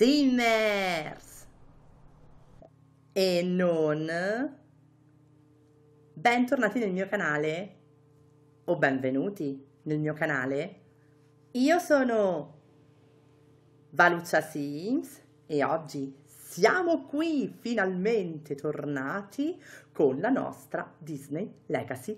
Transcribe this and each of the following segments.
Simmers e non bentornati nel mio canale o benvenuti nel mio canale. Io sono Valuccia Sims e oggi siamo qui finalmente tornati con la nostra Disney Legacy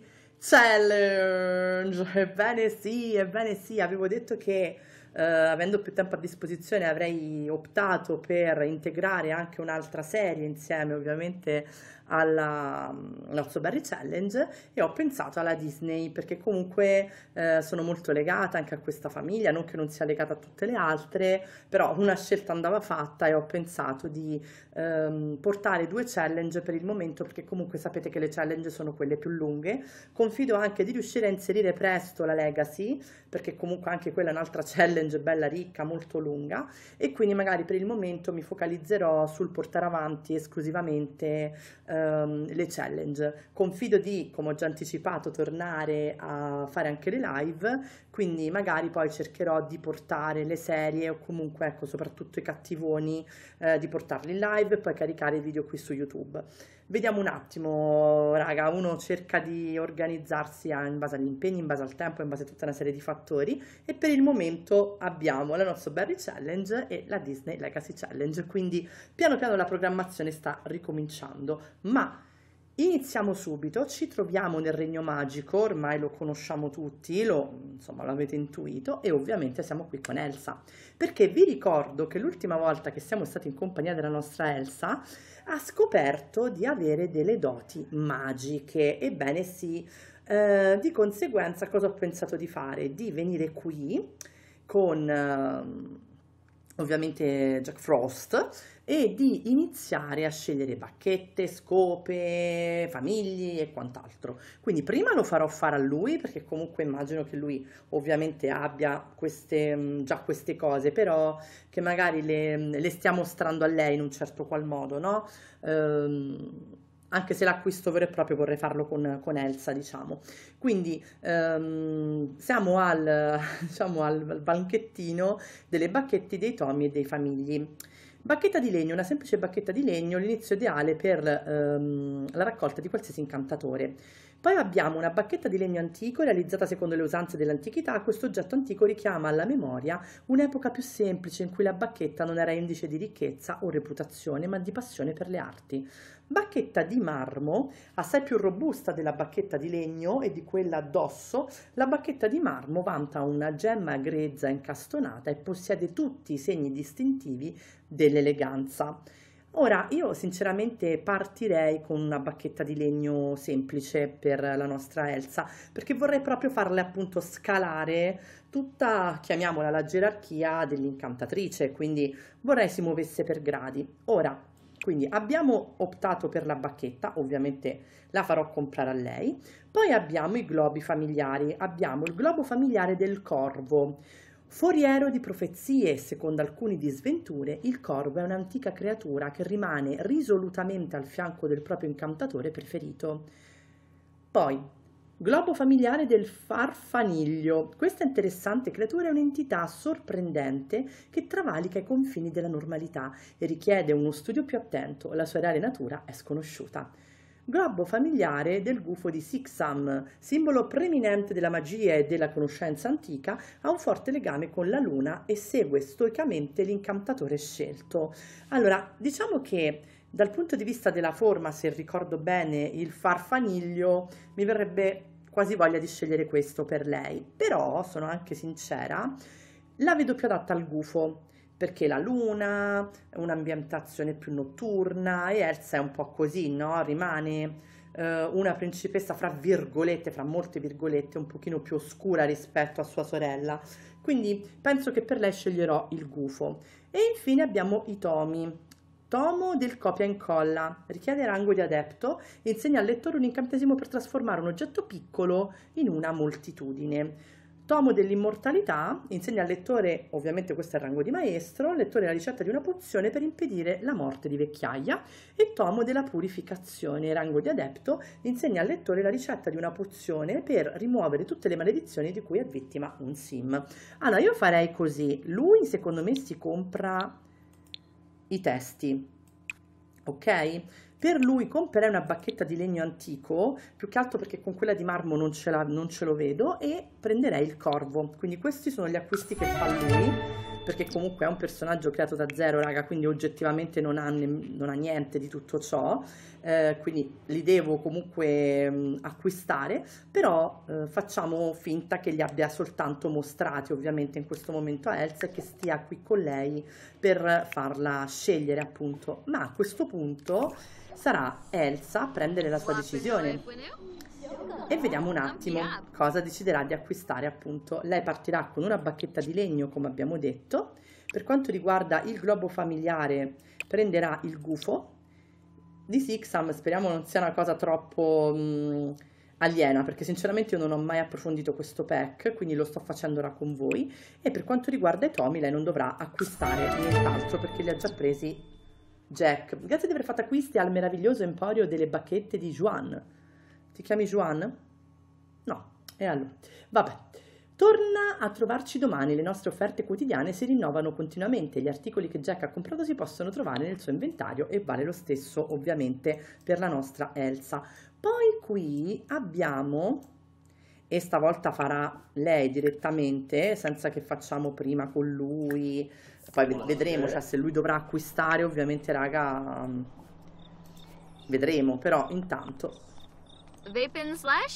Challenge. Ebbene sì, avevo detto che avendo più tempo a disposizione avrei optato per integrare anche un'altra serie insieme ovviamente alla Not So Berry Challenge, e ho pensato alla Disney perché comunque sono molto legata anche a questa famiglia, non che non sia legata a tutte le altre, però una scelta andava fatta e ho pensato di portare due challenge per il momento, perché comunque sapete che le challenge sono quelle più lunghe. Confido anche di riuscire a inserire presto la Legacy, perché comunque anche quella è un'altra challenge bella ricca, molto lunga, e quindi magari per il momento mi focalizzerò sul portare avanti esclusivamente le challenge. Confido di, come ho già anticipato, tornare a fare anche le live, quindi magari poi cercherò di portare le serie o comunque ecco soprattutto i cattivoni, di portarli in live e poi caricare i video qui su YouTube. Vediamo un attimo, raga, uno cerca di organizzarsi in base agli impegni, in base al tempo, in base a tutta una serie di fattori, e per il momento abbiamo la Not So Berry Challenge e la Disney Legacy Challenge, quindi piano piano la programmazione sta ricominciando, ma iniziamo subito. Ci troviamo nel Regno Magico, ormai lo conosciamo tutti, insomma l'avete intuito, e ovviamente siamo qui con Elsa, perché vi ricordo che l'ultima volta che siamo stati in compagnia della nostra Elsa ha scoperto di avere delle doti magiche. Ebbene sì, di conseguenza cosa ho pensato di fare? Di venire qui con ovviamente Jack Frost e di iniziare a scegliere bacchette, scope, famigli e quant'altro. Quindi prima lo farò fare a lui, perché comunque immagino che lui ovviamente abbia già queste cose, però che magari le stia mostrando a lei in un certo qual modo, no? Anche se l'acquisto vero e proprio vorrei farlo con Elsa, diciamo. Quindi siamo diciamo, al banchettino delle bacchette, dei tomi e dei famigli. Bacchetta di legno, una semplice bacchetta di legno, l'inizio ideale per la raccolta di qualsiasi incantatore. Poi abbiamo una bacchetta di legno antico realizzata secondo le usanze dell'antichità. Questo oggetto antico richiama alla memoria un'epoca più semplice in cui la bacchetta non era indice di ricchezza o reputazione, ma di passione per le arti. Bacchetta di marmo, assai più robusta della bacchetta di legno e di quella d'osso. La bacchetta di marmo vanta una gemma grezza incastonata e possiede tutti i segni distintivi dell'eleganza. Ora, io sinceramente partirei con una bacchetta di legno semplice per la nostra Elsa, perché vorrei proprio farle appunto scalare tutta, chiamiamola, la gerarchia dell'incantatrice, quindi vorrei si muovesse per gradi. Ora, quindi abbiamo optato per la bacchetta, ovviamente la farò comprare a lei. Poi abbiamo i globi familiari, abbiamo il globo familiare del corvo. Foriero di profezie, secondo alcuni di sventure, il corvo è un'antica creatura che rimane risolutamente al fianco del proprio incantatore preferito. Poi, globo familiare del farfaniglio. Questa interessante creatura è un'entità sorprendente che travalica i confini della normalità e richiede uno studio più attento. La sua reale natura è sconosciuta. Globo familiare del gufo di Sixam, simbolo preminente della magia e della conoscenza antica, ha un forte legame con la luna e segue stoicamente l'incantatore scelto. Allora, diciamo che dal punto di vista della forma, se ricordo bene, il farfaniglio, mi verrebbe quasi voglia di scegliere questo per lei, però sono anche sincera, la vedo più adatta al gufo, perché la luna è un'ambientazione più notturna e Elsa è un po' così, no? Rimane una principessa fra virgolette, fra molte virgolette, un pochino più oscura rispetto a sua sorella. Quindi penso che per lei sceglierò il gufo. E infine abbiamo i tomi. Tomo del copia e incolla, richiede rango di adepto, insegna al lettore un incantesimo per trasformare un oggetto piccolo in una moltitudine. Tomo dell'immortalità, insegna al lettore, ovviamente questo è il rango di maestro, al lettore la ricetta di una pozione per impedire la morte di vecchiaia. E tomo della purificazione, rango di adepto, insegna al lettore la ricetta di una pozione per rimuovere tutte le maledizioni di cui è vittima un sim. Allora io farei così, lui secondo me si compra i testi, ok? Per lui comprerei una bacchetta di legno antico, più che altro perché con quella di marmo non ce lo vedo, e prenderei il corvo. Quindi questi sono gli acquisti che fa lui, perché comunque è un personaggio creato da zero, raga, quindi oggettivamente non ha niente di tutto ciò, quindi li devo comunque acquistare, però facciamo finta che li abbia soltanto mostrati ovviamente in questo momento a Elsa e che stia qui con lei per farla scegliere appunto, ma a questo punto sarà Elsa a prendere la sua decisione e vediamo un attimo cosa deciderà di acquistare appunto. Lei partirà con una bacchetta di legno come abbiamo detto, per quanto riguarda il globo familiare prenderà il gufo di Sixam, speriamo non sia una cosa troppo aliena, perché sinceramente io non ho mai approfondito questo pack, quindi lo sto facendo ora con voi. E per quanto riguarda i tomi lei non dovrà acquistare nient'altro perché li ha già presi Jack. Grazie di aver fatto acquisti al meraviglioso emporio delle bacchette di Juan. Ti chiami Juan? No, e allora, vabbè. Torna a trovarci domani, le nostre offerte quotidiane si rinnovano continuamente, gli articoli che Jack ha comprato si possono trovare nel suo inventario e vale lo stesso ovviamente per la nostra Elsa. Poi qui abbiamo, e stavolta farà lei direttamente, senza che facciamo prima con lui, poi vedremo, cioè se lui dovrà acquistare ovviamente raga, vedremo, però intanto... Vapin slash?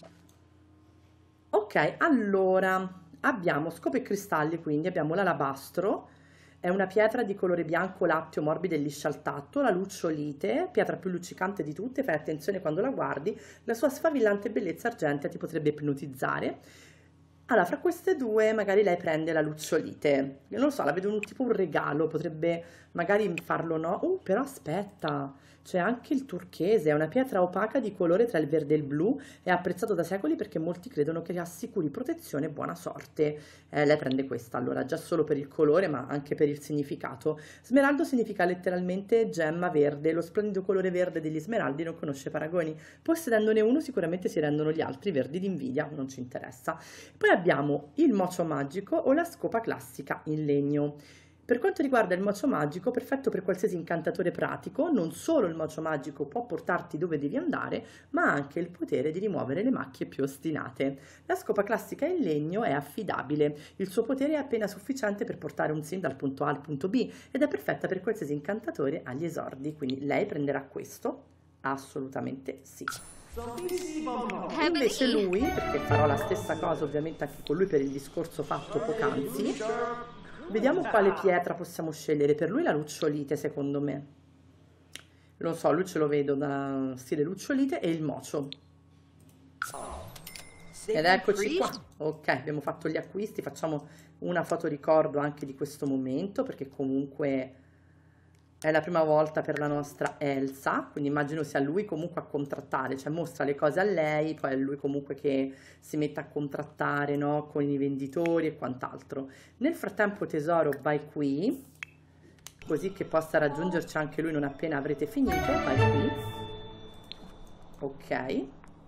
Ok, allora abbiamo scopo e cristalli, quindi abbiamo l'alabastro, è una pietra di colore bianco latteo morbida e liscia al tatto, la lucciolite, pietra più luccicante di tutte, fai attenzione quando la guardi, la sua sfavillante bellezza argentea ti potrebbe ipnotizzare. Allora, fra queste due magari lei prende la lucciolite, io non lo so, la vedo tipo un regalo, potrebbe magari farlo, no? Però aspetta, c'è anche il turchese, è una pietra opaca di colore tra il verde e il blu, è apprezzato da secoli perché molti credono che assicuri protezione e buona sorte. Lei prende questa, allora, già solo per il colore, ma anche per il significato. Smeraldo significa letteralmente gemma verde, lo splendido colore verde degli smeraldi non conosce paragoni. Possedendone uno sicuramente si rendono gli altri verdi d'invidia, non ci interessa. Poi abbiamo il mocio magico o la scopa classica in legno. Per quanto riguarda il mocio magico, perfetto per qualsiasi incantatore pratico, non solo il mocio magico può portarti dove devi andare, ma ha anche il potere di rimuovere le macchie più ostinate. La scopa classica in legno è affidabile, il suo potere è appena sufficiente per portare un sim dal punto A al punto B ed è perfetta per qualsiasi incantatore agli esordi, quindi lei prenderà questo? Assolutamente sì. Invece lui, perché farò la stessa cosa ovviamente anche con lui per il discorso fatto poc'anzi, vediamo quale pietra possiamo scegliere. Per lui la lucciolite secondo me, lo so, lui ce lo vedo da stile lucciolite e il mocio. Ed eccoci qua, ok, abbiamo fatto gli acquisti, facciamo una foto ricordo anche di questo momento perché comunque è la prima volta per la nostra Elsa, quindi immagino sia lui comunque a contrattare, cioè mostra le cose a lei, poi è lui comunque che si mette a contrattare, no, con i venditori e quant'altro. Nel frattempo tesoro vai qui, così che possa raggiungerci anche lui non appena avrete finito, vai qui. Ok.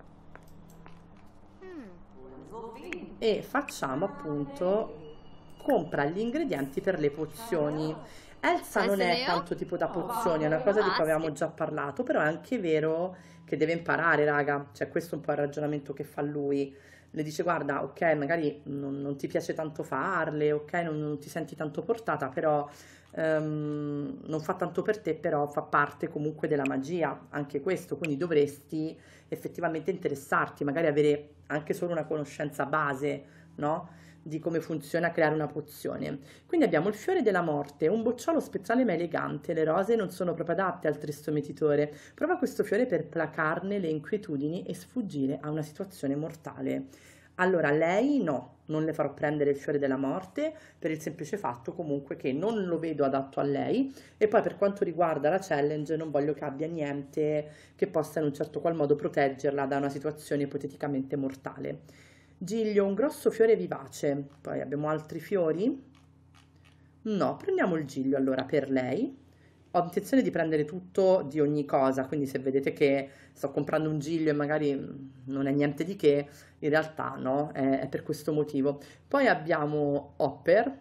E facciamo appunto, compra gli ingredienti per le pozioni. Elsa non è tanto tipo da pozioni, è una cosa di cui avevamo già parlato, però è anche vero che deve imparare, raga, cioè questo è un po' il ragionamento che fa lui. Le dice guarda, ok, magari non ti piace tanto farle, ok, non ti senti tanto portata, però non fa tanto per te, però fa parte comunque della magia, anche questo, quindi dovresti effettivamente interessarti, magari avere anche solo una conoscenza base, no? Di come funziona creare una pozione. Quindi abbiamo il fiore della morte, un bocciolo spettrale ma elegante, le rose non sono proprio adatte al tristo mietitore. Prova questo fiore per placarne le inquietudini e sfuggire a una situazione mortale. Allora, lei no, non le farò prendere il fiore della morte per il semplice fatto comunque che non lo vedo adatto a lei e poi per quanto riguarda la challenge non voglio che abbia niente che possa in un certo qual modo proteggerla da una situazione ipoteticamente mortale. Giglio, un grosso fiore vivace. Poi abbiamo altri fiori? No, prendiamo il giglio allora per lei. Ho intenzione di prendere tutto di ogni cosa, quindi se vedete che sto comprando un giglio e magari non è niente di che, in realtà no, è per questo motivo. Poi abbiamo Hopper,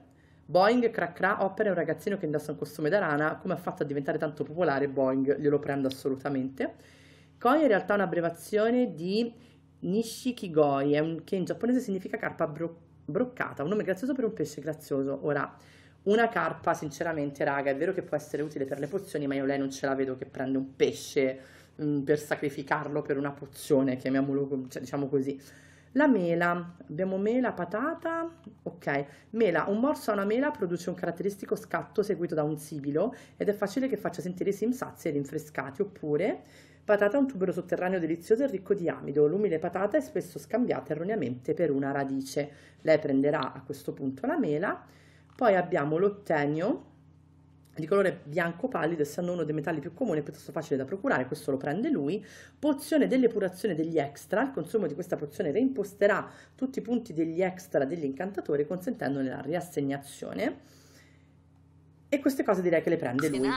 Boing, cracra, Opera è un ragazzino che indossa un costume da rana, come ha fatto a diventare tanto popolare? Boing, glielo prendo assolutamente. Koi è in realtà un'abbreviazione di Nishikigoi, che in giapponese significa carpa broccata, un nome grazioso per un pesce grazioso. Ora, una carpa, sinceramente, raga, è vero che può essere utile per le pozioni, ma io lei non ce la vedo che prende un pesce per sacrificarlo per una pozione, chiamiamolo, cioè, diciamo così. La mela, abbiamo mela, patata, ok. Mela, un morso a una mela produce un caratteristico scatto seguito da un sibilo ed è facile che faccia sentire i sim sazi e rinfrescati, oppure patata è un tubero sotterraneo delizioso e ricco di amido. L'umile patata è spesso scambiata erroneamente per una radice. Lei prenderà a questo punto la mela. Poi abbiamo l'ottenio di colore bianco pallido, essendo uno dei metalli più comuni e piuttosto facile da procurare, questo lo prende lui. Pozione dell'epurazione degli extra, il consumo di questa pozione reimposterà tutti i punti degli extra degli incantatori, consentendone la riassegnazione. E queste cose direi che le prende lui.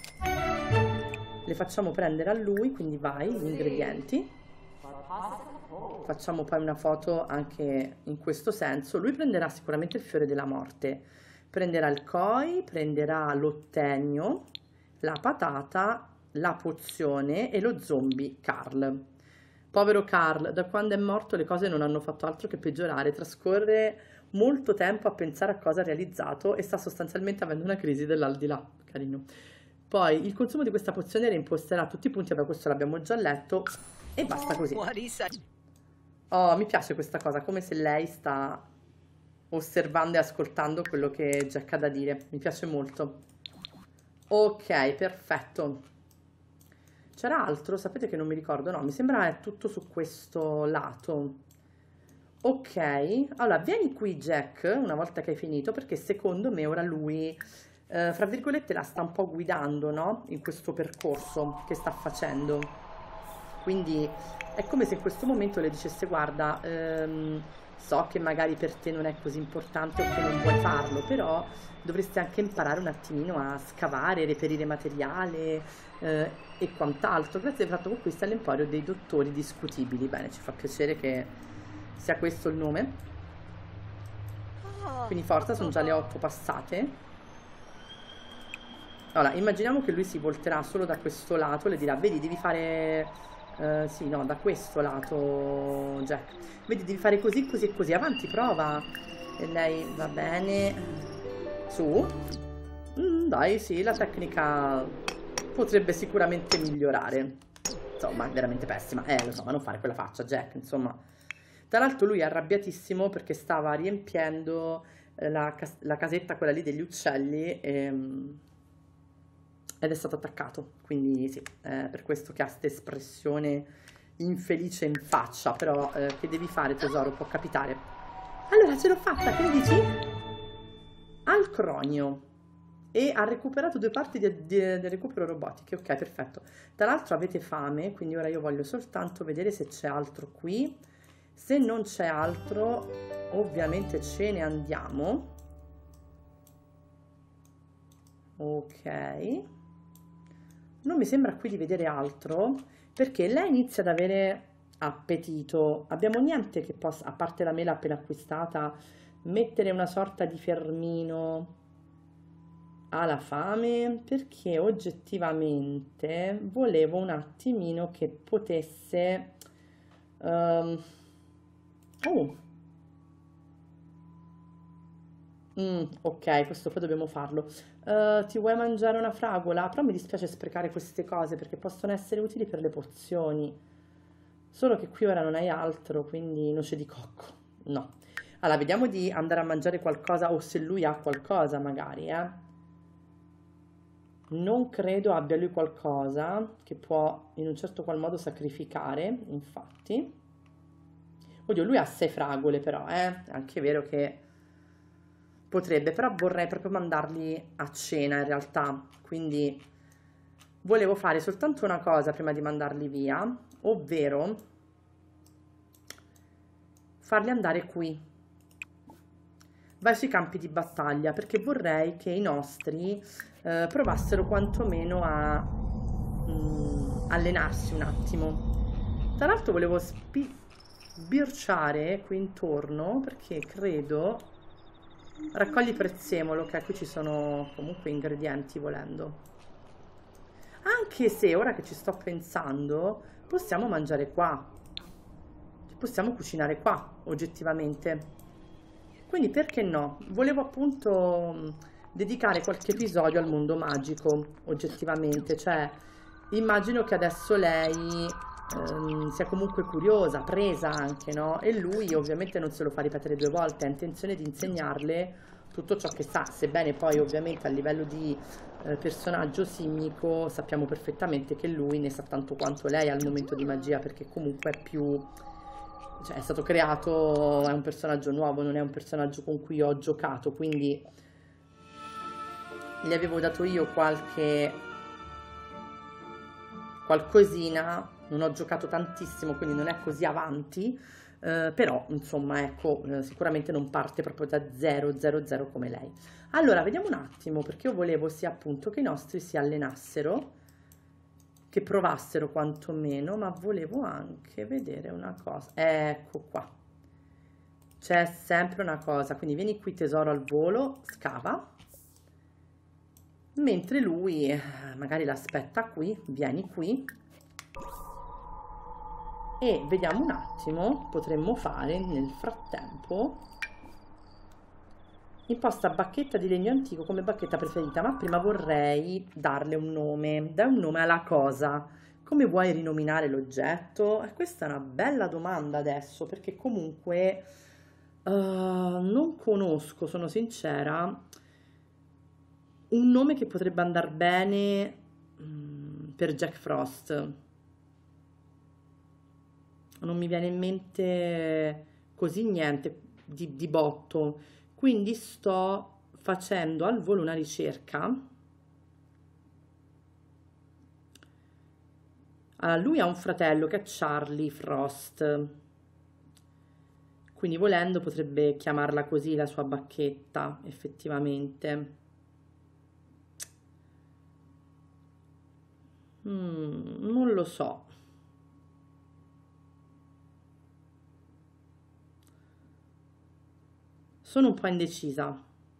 Le facciamo prendere a lui, quindi vai, gli ingredienti. Facciamo poi una foto anche in questo senso. Lui prenderà sicuramente il fiore della morte. Prenderà il koi, prenderà l'ottenio, la patata, la pozione e lo zombie Carl. Povero Carl, da quando è morto le cose non hanno fatto altro che peggiorare, trascorre molto tempo a pensare a cosa ha realizzato e sta sostanzialmente avendo una crisi dell'aldilà. Carino. Poi il consumo di questa pozione reimposterà tutti i punti, vabbè questo l'abbiamo già letto, e basta così. Oh, mi piace questa cosa, come se lei sta osservando e ascoltando quello che Jack ha da dire, mi piace molto. Ok, perfetto. C'era altro? Sapete che non mi ricordo, no, mi sembra è tutto su questo lato. Ok, allora vieni qui Jack, una volta che hai finito, perché secondo me ora lui, fra virgolette, la sta un po' guidando, no? In questo percorso che sta facendo. Quindi è come se in questo momento le dicesse, guarda, so che magari per te non è così importante o che non vuoi farlo, però dovresti anche imparare un attimino a scavare, reperire materiale e quant'altro. Grazie per aver fatto conquista all'Emporio dei Dottori Discutibili. Bene, ci fa piacere che sia questo il nome. Quindi forza, sono già le 8 passate. Allora, immaginiamo che lui si volterà solo da questo lato, le dirà, vedi, devi fare... sì, no, da questo lato, Jack. Vedi, devi fare così, così e così. Avanti, prova. E lei, va bene. Su. Dai, sì, la tecnica potrebbe sicuramente migliorare. Insomma, è veramente pessima. Lo so, ma non fare quella faccia, Jack, insomma. Tra l'altro lui è arrabbiatissimo perché stava riempiendo la casetta, quella lì degli uccelli, ed è stato attaccato, quindi sì, per questo che ha questa espressione infelice in faccia, però che devi fare tesoro, può capitare. Allora ce l'ho fatta, che mi dici? Al cronio, e ha recuperato 2 parti del recupero robotiche, ok, perfetto. Tra l'altro avete fame, quindi ora io voglio soltanto vedere se c'è altro qui. Se non c'è altro, ovviamente ce ne andiamo. Ok. Non mi sembra qui di vedere altro, perché lei inizia ad avere appetito. Abbiamo niente che possa, a parte la mela appena acquistata, mettere una sorta di fermino alla fame, perché oggettivamente volevo un attimino che potesse... ok, questo poi dobbiamo farlo. Ti vuoi mangiare una fragola? Però mi dispiace sprecare queste cose perché possono essere utili per le pozioni. Solo che qui ora non hai altro, quindi noce di cocco. No. Allora, vediamo di andare a mangiare qualcosa, o se lui ha qualcosa magari, Non credo abbia lui qualcosa che può in un certo qual modo sacrificare, infatti. Oddio, lui ha 6 fragole però, È anche vero che potrebbe, però vorrei proprio mandarli a cena in realtà, quindi volevo fare soltanto una cosa prima di mandarli via, ovvero farli andare qui. Vai sui campi di battaglia, perché vorrei che i nostri provassero quantomeno a allenarsi un attimo. Tra l'altro volevo sbirciare qui intorno, perché credo Raccogli prezzemolo, che qui ci sono comunque ingredienti volendo. Anche se ora che ci sto pensando, possiamo mangiare qua, possiamo cucinare qua, oggettivamente. Quindi perché no? Volevo appunto dedicare qualche episodio al mondo magico, oggettivamente, cioè immagino che adesso lei sia comunque curiosa, presa anche, no? E lui ovviamente non se lo fa ripetere due volte, ha intenzione di insegnarle tutto ciò che sa, sebbene poi ovviamente a livello di personaggio simmico sappiamo perfettamente che lui ne sa tanto quanto lei al momento di magia, perché comunque è più, cioè è stato creato, è un personaggio nuovo, non è un personaggio con cui ho giocato, quindi gli avevo dato io qualcosina, non ho giocato tantissimo, quindi non è così avanti, però insomma ecco, sicuramente non parte proprio da 000 come lei. Allora, vediamo un attimo, perché io volevo sia appunto che i nostri si allenassero, che provassero quantomeno, ma volevo anche vedere una cosa. Ecco qua. C'è sempre una cosa, quindi vieni qui tesoro al volo, scava, mentre lui magari l'aspetta qui, vieni qui e vediamo un attimo, potremmo fare nel frattempo. Imposta bacchetta di legno antico come bacchetta preferita, ma prima vorrei darle un nome. Dai un nome alla cosa. Come vuoi rinominare l'oggetto? Questa è una bella domanda adesso, perché comunque non conosco, sono sincera, un nome che potrebbe andare bene per Jack Frost. Non mi viene in mente così niente di botto. Quindi sto facendo al volo una ricerca. Allora, lui ha un fratello che è Charlie Frost, quindi volendo potrebbe chiamarla così la sua bacchetta, effettivamente. Non lo so. Sono un po' indecisa.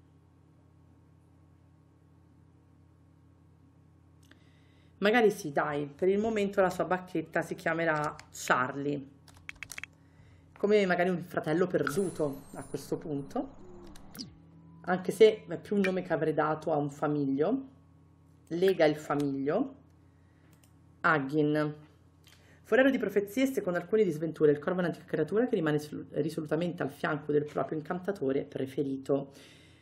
Magari sì, dai, per il momento la sua bacchetta si chiamerà Charlie, come magari un fratello perduto a questo punto, anche se è più un nome che avrei dato a un famiglio, lega il famiglio, Agin. Forero di profezie, secondo alcuni di sventure, il corvo è un'antica creatura che rimane risolutamente al fianco del proprio incantatore preferito.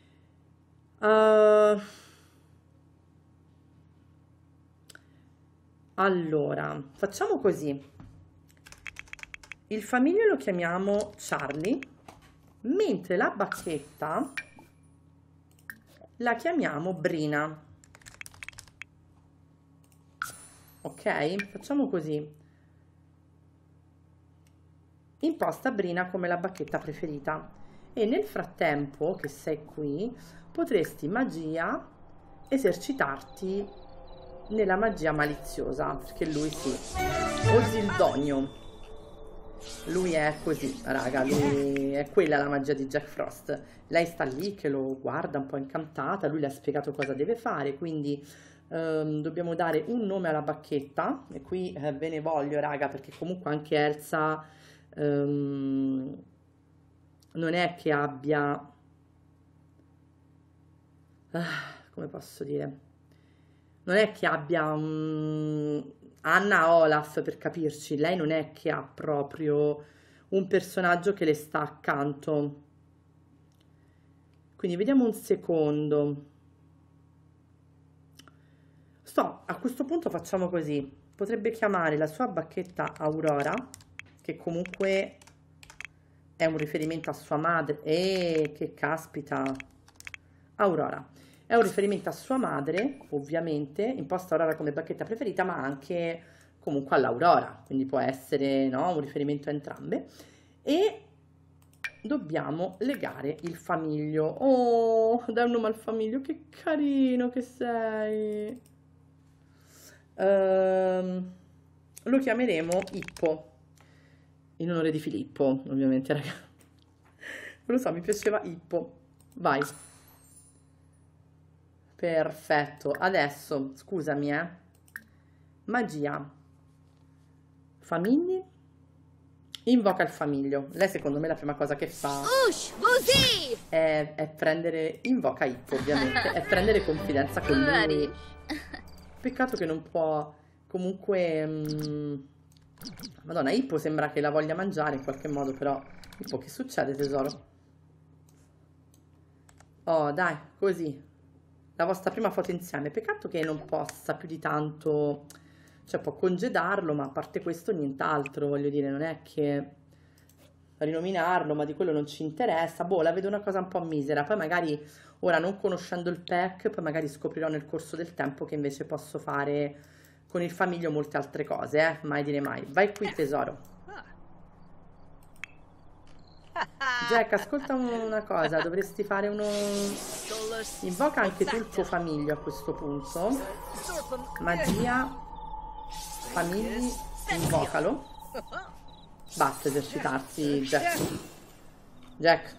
Allora, facciamo così. Il famiglio lo chiamiamo Charlie, mentre la bacchetta la chiamiamo Brina. Ok? Facciamo così. Imposta Brina come la bacchetta preferita e nel frattempo che sei qui potresti magia esercitarti nella magia maliziosa, perché lui sì, o Zildonio, lui è così raga, lui è quella la magia di Jack Frost. Lei sta lì che lo guarda un po' incantata, lui le ha spiegato cosa deve fare, quindi dobbiamo dare un nome alla bacchetta e qui ve ne voglio raga, perché comunque anche Elsa non è che abbia, come posso dire, non è che abbia Anna Olaf, per capirci, lei non è che ha proprio un personaggio che le sta accanto. Quindi vediamo un secondo. A questo punto facciamo così, potrebbe chiamare la sua bacchetta Aurora, che comunque è un riferimento a sua madre, e che caspita, Aurora, è un riferimento a sua madre, ovviamente, imposta Aurora come bacchetta preferita, ma anche comunque all'Aurora, quindi può essere, no, un riferimento a entrambe, e dobbiamo legare il famiglio. Oh, dai un nome al famiglio, che carino che sei. Lo chiameremo Ippo, in onore di Filippo, ovviamente, raga. Non lo so, mi piaceva Ippo. Vai. Perfetto. Adesso, scusami, magia. Famigli. Invoca il famiglio. Lei secondo me la prima cosa che fa Ush, Woozy! è prendere, invoca Hippo ovviamente, è prendere confidenza con lui. Peccato che non può comunque... Madonna, Hippo sembra che la voglia mangiare in qualche modo, però... Hippo, che succede tesoro? Oh, dai, così. La vostra prima foto insieme. Peccato che non possa più di tanto... Cioè, può congedarlo, ma a parte questo nient'altro, voglio dire, non è che rinominarlo, ma di quello non ci interessa. Boh, la vedo una cosa un po' misera. Poi magari, ora non conoscendo il pack, poi magari scoprirò nel corso del tempo che invece posso fare con il famiglio molte altre cose, mai dire mai. Vai qui, tesoro. Jack, ascolta una cosa, dovresti fare uno... Invoca anche tu il tuo famiglio a questo punto. Magia... Famigli, invocalo. Basta esercitarsi, Jack. Jack.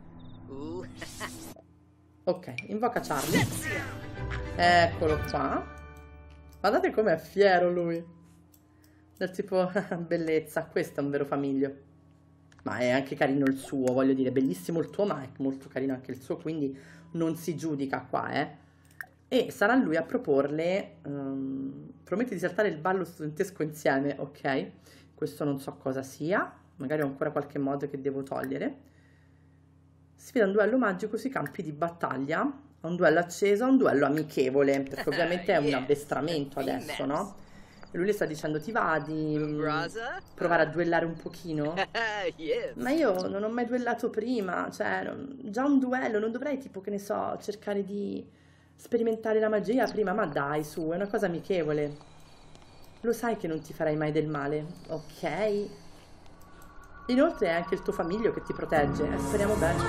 Ok, invoca Charlie. Eccolo qua. Guardate com'è fiero lui. Del tipo, bellezza, questo è un vero famiglio. Ma è anche carino il suo, voglio dire, bellissimo il tuo, ma è molto carino anche il suo, quindi non si giudica qua, E sarà lui a proporle, promette di saltare il ballo studentesco insieme, ok? Questo non so cosa sia, magari ho ancora qualche mod che devo togliere. Sfida un duello magico sui campi di battaglia, un duello acceso, un duello amichevole, perché ovviamente è un addestramento adesso, no? E lui le sta dicendo ti va di provare a duellare un pochino? Ma io non ho mai duellato prima, cioè già un duello, non dovrei tipo che ne so, cercare di... sperimentare la magia prima, ma dai, su, è una cosa amichevole. Lo sai che non ti farai mai del male, ok? Inoltre è anche il tuo famiglio che ti protegge, speriamo bene.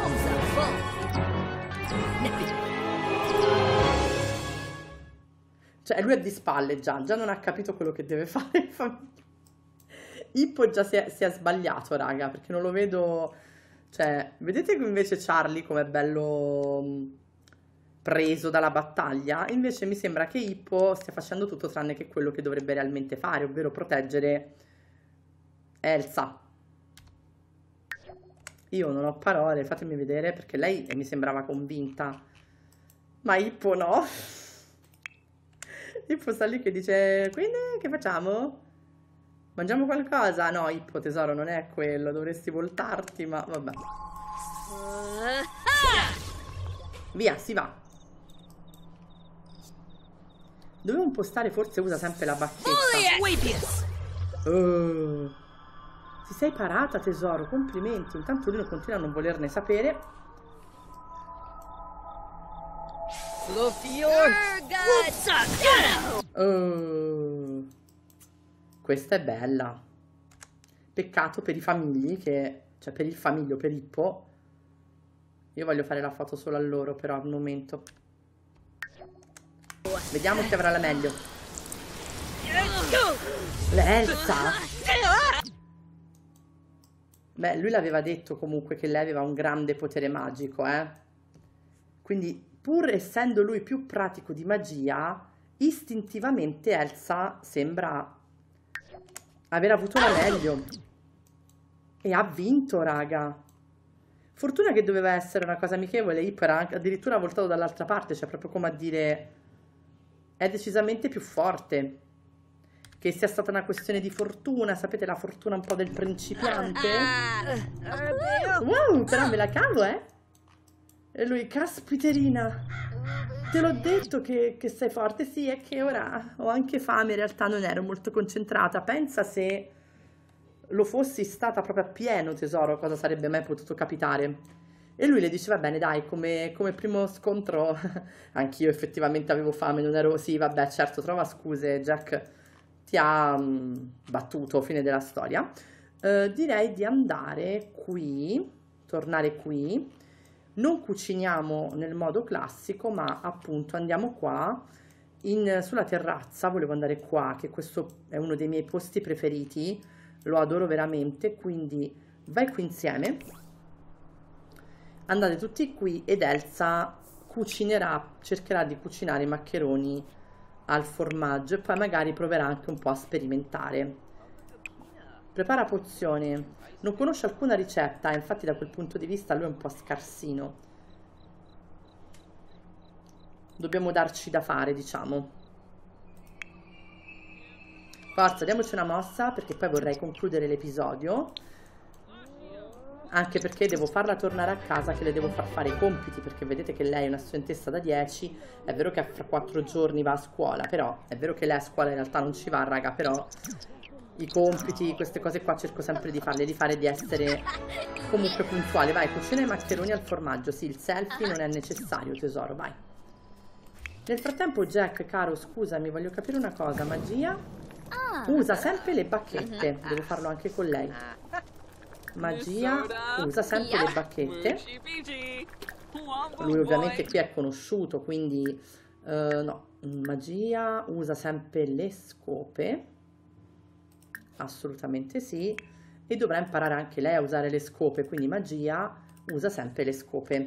Cioè, lui è di spalle già non ha capito quello che deve fare il famiglio. Hippo già si è sbagliato, raga, perché non lo vedo... Cioè, vedete invece Charlie com'è bello... preso dalla battaglia, invece mi sembra che Hippo stia facendo tutto tranne che quello che dovrebbe realmente fare, ovvero proteggere Elsa. Io non ho parole, fatemi vedere, perché lei mi sembrava convinta, ma Hippo no. Hippo sta lì che dice, quindi che facciamo? Mangiamo qualcosa? No, Hippo tesoro, non è quello, dovresti voltarti, ma vabbè. Via, si va. Dovevo impostare, forse usa sempre la bacchetta. Ti sei parata, tesoro, complimenti. Intanto lui continua a non volerne sapere. Questa è bella. Peccato per i famigli che... Cioè per il famiglio, per Hippo. Io voglio fare la foto solo a loro, però al momento. Vediamo chi avrà la meglio. L'Elsa! Beh, lui l'aveva detto comunque che lei aveva un grande potere magico, Quindi, pur essendo lui più pratico di magia, istintivamente Elsa sembra aver avuto la meglio. E ha vinto, raga. Fortuna che doveva essere una cosa amichevole, Hippo era addirittura voltato dall'altra parte, cioè proprio come a dire è decisamente più forte. Che sia stata una questione di fortuna, sapete la fortuna un po' del principiante? Wow, però me la cavo, E lui, caspiterina, te l'ho detto che sei forte, sì, è che ora ho anche fame, in realtà non ero molto concentrata, pensa se lo fossi stata proprio a pieno, tesoro, cosa sarebbe mai potuto capitare? E lui le dice, va bene, dai, come primo scontro, anch'io effettivamente avevo fame, non ero... Sì, vabbè, certo, trova scuse, Jack ti ha battuto, fine della storia. Direi di andare qui, tornare qui. Non cuciniamo nel modo classico, ma appunto andiamo qua, sulla terrazza, volevo andare qua, che questo è uno dei miei posti preferiti, lo adoro veramente, quindi vai qui insieme. Andate tutti qui ed Elsa cucinerà, cercherà di cucinare i maccheroni al formaggio e poi magari proverà anche un po' a sperimentare. Prepara pozione. Non conosce alcuna ricetta, infatti da quel punto di vista lui è un po' scarsino. Dobbiamo darci da fare, diciamo. Forza, diamoci una mossa perché poi vorrei concludere l'episodio. Anche perché devo farla tornare a casa, che le devo far fare i compiti, perché vedete che lei è una studentessa da 10. È vero che fra 4 giorni va a scuola, però è vero che lei a scuola in realtà non ci va, raga, però i compiti, queste cose qua cerco sempre di farle, di essere comunque puntuale. Vai, cucina i maccheroni al formaggio. Sì, il selfie non è necessario, tesoro, vai. Nel frattempo Jack, caro, scusami, voglio capire una cosa. Magia usa sempre le bacchette, devo farlo anche con lei. Magia usa sempre le bacchette. Lui ovviamente qui è conosciuto, quindi no. Magia usa sempre le scope, assolutamente sì, e dovrà imparare anche lei a usare le scope, quindi Magia usa sempre le scope.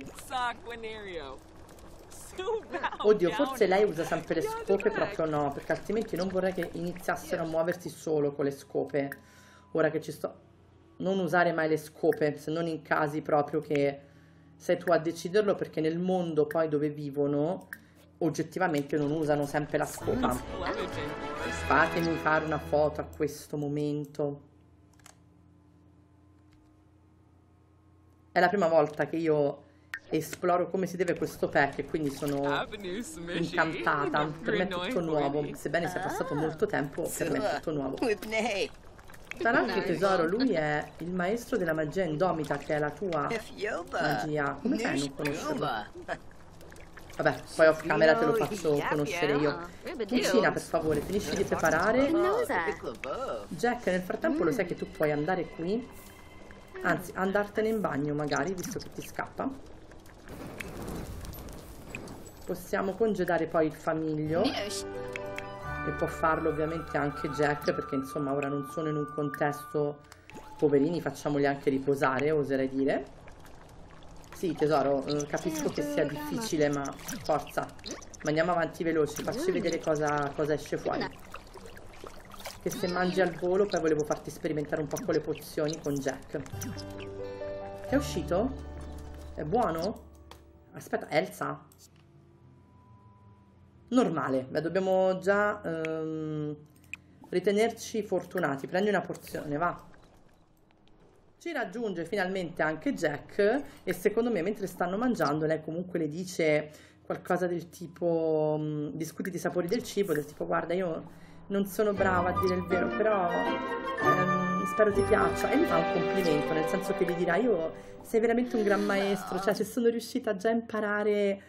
Oddio, forse lei usa sempre le scope, proprio no, perché altrimenti non vorrei che iniziassero a muoversi solo con le scope. Ora che ci sto... Non usare mai le scope, se non in casi proprio che sei tu a deciderlo, perché nel mondo poi dove vivono oggettivamente non usano sempre la scopa. Fatemi fare una foto a questo momento. È la prima volta che io esploro come si deve questo pack e quindi sono incantata. Per me è tutto nuovo, sebbene sia passato molto tempo, per me è tutto nuovo. Tra l'altro, tesoro, lui è il maestro della magia indomita, che è la tua magia. Come fai a non conoscerlo? Vabbè, poi off camera te lo faccio conoscere io. Cucina, per favore, finisci di preparare. Jack, nel frattempo lo sai che tu puoi andare qui? Anzi, andartene in bagno magari, visto che ti scappa. Possiamo congedare poi il famiglio. E può farlo ovviamente anche Jack, perché insomma ora non sono in un contesto... Poverini, facciamoli anche riposare, oserei dire. Sì, tesoro, capisco che sia difficile, ma forza. Ma andiamo avanti veloci, facci vedere cosa esce fuori. Che se mangi al volo, poi volevo farti sperimentare un po' con le pozioni con Jack. Che è uscito? È buono? Aspetta, Elsa? Normale, beh, dobbiamo già ritenerci fortunati. Prendi una porzione, va. Ci raggiunge finalmente anche Jack e secondo me mentre stanno mangiando lei comunque le dice qualcosa del tipo discuti i sapori del cibo, del tipo guarda io non sono brava a dire il vero, però spero ti piaccia, e mi fa un complimento, nel senso che gli dirà io sei veramente un gran maestro, cioè se sono riuscita già a imparare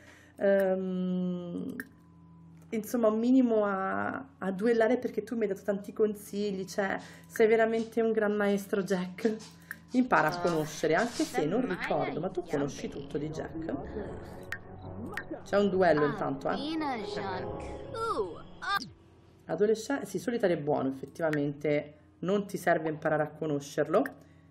insomma un minimo a duellare perché tu mi hai dato tanti consigli, cioè sei veramente un gran maestro Jack. Impara a conoscere, anche se non ricordo, ma tu conosci tutto di Jack? C'è un duello intanto, Adolescente, sì, solitario è buono, effettivamente non ti serve imparare a conoscerlo.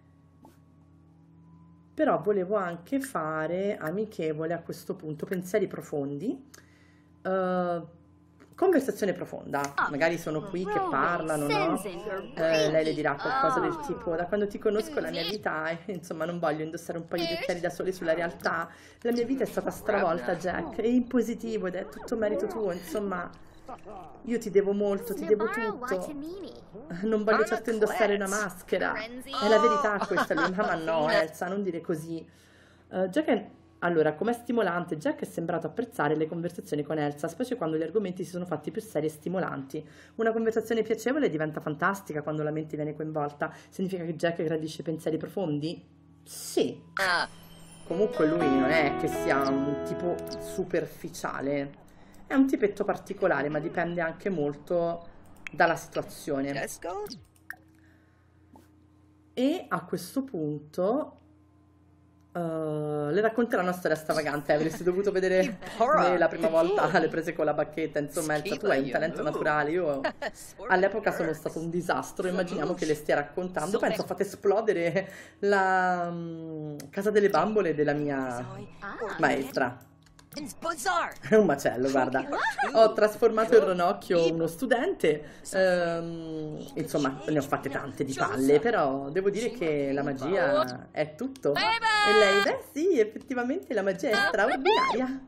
Però volevo anche fare amichevole a questo punto, pensieri profondi. Conversazione profonda, magari sono qui che parlano, no? Lei le dirà qualcosa del tipo da quando ti conosco la mia vita, insomma non voglio indossare un paio di occhiali da sole sulla realtà, la mia vita è stata stravolta Jack, e in positivo ed è tutto merito tuo, insomma io ti devo molto, ti devo tutto, non voglio certo indossare una maschera, è la verità questa. Lui, ma no Elsa, non dire così. Jack è... Allora, com'è stimolante, Jack è sembrato apprezzare le conversazioni con Elsa, specie quando gli argomenti si sono fatti più seri e stimolanti. Una conversazione piacevole diventa fantastica quando la mente viene coinvolta. Significa che Jack gradisce pensieri profondi? Sì. Comunque lui non è che sia un tipo superficiale, è un tipetto particolare, ma dipende anche molto dalla situazione. E a questo punto... Le racconterò una storia stravagante, avresti dovuto vedere me la prima volta le prese con la bacchetta, insomma Elsa, tu hai un talento naturale, io all'epoca sono stato un disastro, immaginiamo che le stia raccontando, penso ha fatto esplodere la casa delle bambole della mia Ah. maestra. È un macello, guarda. Ho trasformato in ranocchio uno studente, insomma, ne ho fatte tante di palle, però devo dire che la magia è tutto. E lei, beh sì, effettivamente la magia è straordinaria.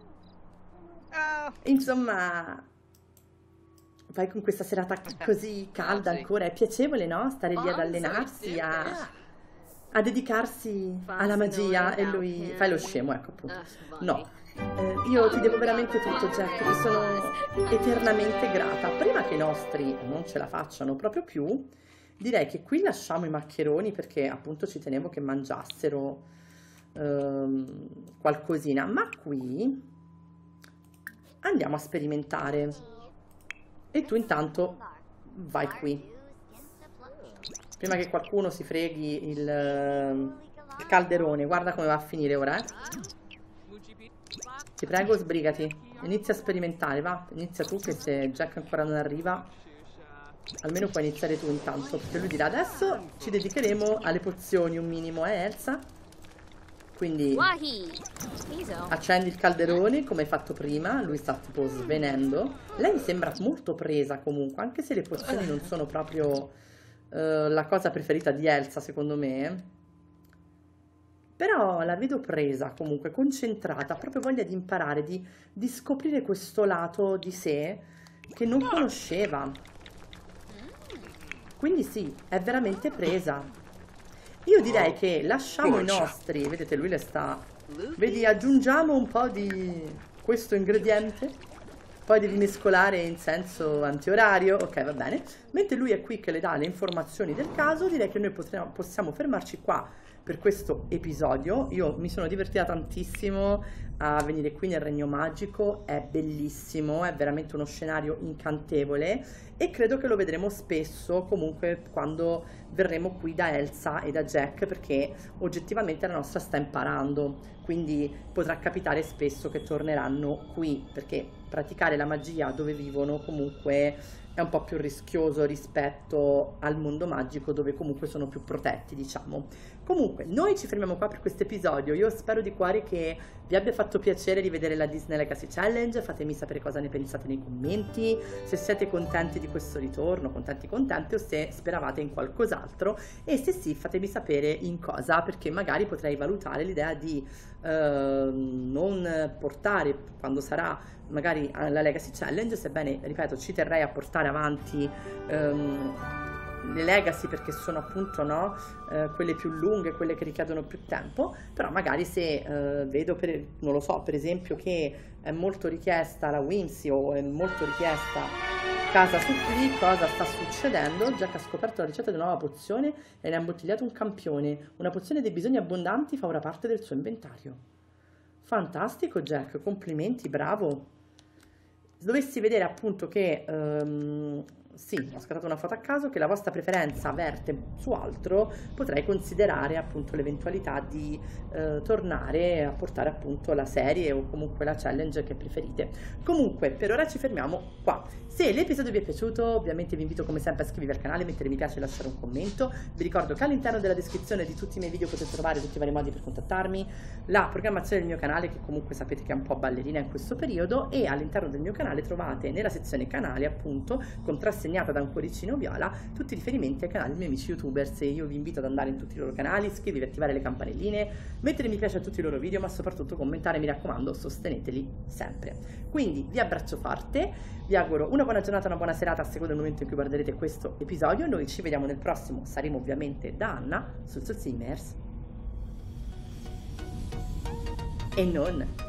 Insomma, poi con questa serata così calda ancora, è piacevole, no? Stare lì ad allenarsi, a dedicarsi alla magia e lui... Fai lo scemo, ecco appunto. No. Io ti devo veramente tutto, Jack, ti sono eternamente grata. Prima che i nostri non ce la facciano proprio più, direi che qui lasciamo i maccheroni perché appunto ci tenevo che mangiassero qualcosina, ma qui andiamo a sperimentare. E tu intanto vai qui. Prima che qualcuno si freghi il calderone, guarda come va a finire ora, Ti prego, sbrigati. Inizia a sperimentare, va. Inizia tu, che se Jack ancora non arriva, almeno puoi iniziare tu intanto. Perché lui dirà, adesso ci dedicheremo alle pozioni un minimo, Elsa? Quindi accendi il calderone, come hai fatto prima. Lui sta tipo svenendo. Lei mi sembra molto presa comunque, anche se le pozioni non sono proprio la cosa preferita di Elsa, secondo me. Però la vedo presa comunque, concentrata, proprio voglia di imparare, di scoprire questo lato di sé che non conosceva. Quindi sì, è veramente presa. Io direi che lasciamo i nostri, vedete lui le sta... Vedi, aggiungiamo un po' di questo ingrediente, poi devi mescolare in senso antiorario, ok va bene. Mentre lui è qui che le dà le informazioni del caso, direi che noi possiamo fermarci qua per questo episodio. Io mi sono divertita tantissimo a venire qui nel Regno Magico, è bellissimo, è veramente uno scenario incantevole e credo che lo vedremo spesso comunque quando verremo qui da Elsa e da Jack, perché oggettivamente la nostra sta imparando, quindi potrà capitare spesso che torneranno qui, perché praticare la magia dove vivono comunque è un po' più rischioso rispetto al mondo magico dove comunque sono più protetti, diciamo. Comunque, noi ci fermiamo qua per questo episodio. Io spero di cuore che vi abbia fatto piacere rivedere la Disney Legacy Challenge. Fatemi sapere cosa ne pensate nei commenti, se siete contenti di questo ritorno, contenti o se speravate in qualcos'altro, e se sì, fatemi sapere in cosa, perché magari potrei valutare l'idea di non portare, quando sarà magari la Legacy Challenge, sebbene, ripeto, ci terrei a portare avanti le legacy perché sono appunto quelle più lunghe, quelle che richiedono più tempo, però magari se vedo, non lo so, per esempio che è molto richiesta la Whimsy o è molto richiesta Casa Suppli, cosa sta succedendo? Jack ha scoperto la ricetta di una nuova pozione e ne ha imbottigliato un campione. Una pozione dei bisogni abbondanti fa ora parte del suo inventario. Fantastico Jack, complimenti, bravo. Dovessi vedere appunto che sì, ho scattato una foto a caso, che la vostra preferenza verte su altro, potrei considerare appunto l'eventualità di tornare a portare appunto la serie o comunque la challenge che preferite. Comunque per ora ci fermiamo qua. Se l'episodio vi è piaciuto, ovviamente vi invito come sempre a iscrivervi al canale, mettere mi piace e lasciare un commento. Vi ricordo che all'interno della descrizione di tutti i miei video potete trovare tutti i vari modi per contattarmi, la programmazione del mio canale, che comunque sapete che è un po' ballerina in questo periodo, e all'interno del mio canale trovate nella sezione canale appunto, contrassegnata da un cuoricino viola, tutti i riferimenti ai canali dei miei amici youtubers, e io vi invito ad andare in tutti i loro canali, iscrivervi, attivare le campanelline, mettere mi piace a tutti i loro video, ma soprattutto commentare, mi raccomando, sosteneteli sempre. Quindi vi abbraccio forte, vi auguro una buona giornata, una buona serata a seconda del momento in cui guarderete questo episodio. Noi ci vediamo nel prossimo, saremo ovviamente da Anna sul Soul Simmers e non.